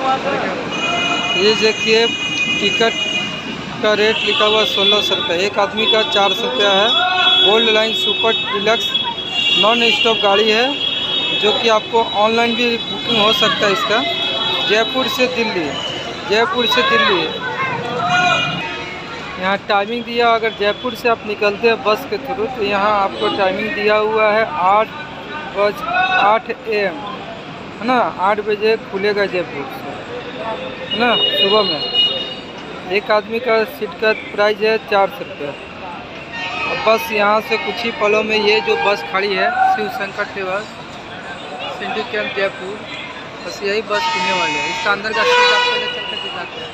ये देखिए टिकट का रेट लिखा हुआ 1600 रुपये, एक आदमी का 400 रुपया है। Gold line super deluxe non stop गाड़ी है, जो कि आपको ऑनलाइन भी बुकिंग हो सकता है इसका। जयपुर से दिल्ली, जयपुर से दिल्ली। यहाँ टाइमिंग दिया, अगर जयपुर से आप निकलते हैं बस के थ्रू तो यहाँ आपको टाइमिंग दिया हुआ है 8 AM, है ना। 8 बजे खुलेगा जयपुर से, है ना, सुबह में। एक आदमी का सीट का प्राइस है 400 रुपये। बस यहाँ से कुछ ही पलों में ये जो बस खड़ी है शिव शंकर ट्रेवल्स सिंधु कैंप जयपुर, बस यही बस खुलने वाली है। इसका अंदर का सीट आपको ले चल कर दिखाते हैं।